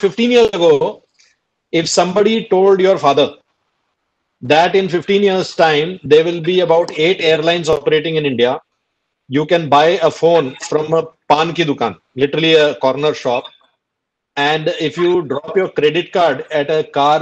15 years ago, if somebody told your father that in 15 years' time, there will be about 8 airlines operating in India, you can buy a phone from a pan ki dukan, literally a corner shop, and if you drop your credit card at a car,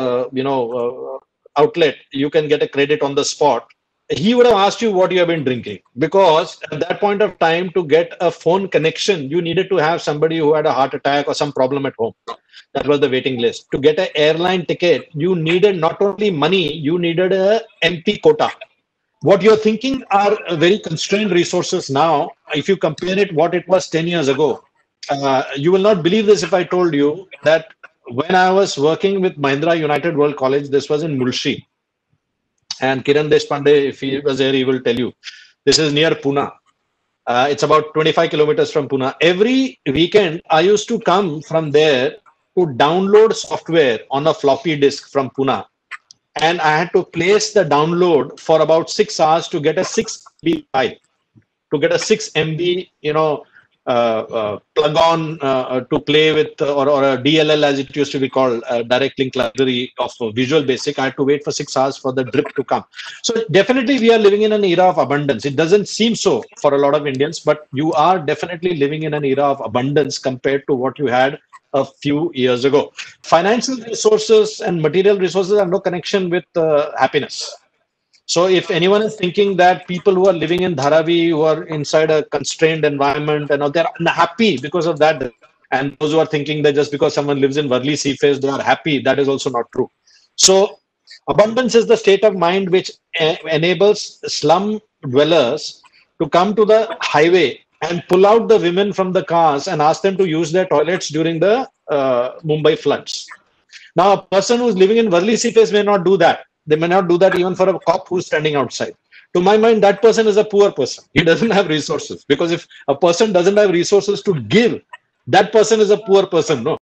outlet, you can get a credit on the spot. He would have asked you what you have been drinking, because at that point of time, to get a phone connection, you needed to have somebody who had a heart attack or some problem at home. That was the waiting list. To get an airline ticket, you needed not only money, you needed a MP quota. What you're thinking are very constrained resources now. If you compare it what it was 10 years ago, you will not believe this if I told you that when I was working with Mahindra United World College, this was in Mulshi, and Kiran Deshpande, if he was there, he will tell you. This is near Pune. It's about 25 kilometers from Pune. Every weekend, I used to come from there to download software on a floppy disk from Pune. And I had to place the download for about 6 hours to get a 6 MB file, to get a 6 MB, plug on to play with, or a DLL as it used to be called, direct link library of Visual Basic. I had to wait for 6 hours for the drip to come. So definitely we are living in an era of abundance. It doesn't seem so for a lot of Indians, but you are definitely living in an era of abundance compared to what you had a few years ago. Financial resources and material resources have no connection with happiness. So if anyone is thinking that people who are living in Dharavi, who are inside a constrained environment, and they're unhappy because of that, and those who are thinking that just because someone lives in Worli Seaface, they are happy, that is also not true. So abundance is the state of mind which enables slum dwellers to come to the highway and pull out the women from the cars and ask them to use their toilets during the Mumbai floods. Now, a person who's living in Worli Seaface may not do that. They may not do that even for a cop who's standing outside. To my mind, that person is a poor person. He doesn't have resources. Because if a person doesn't have resources to give, that person is a poor person, no?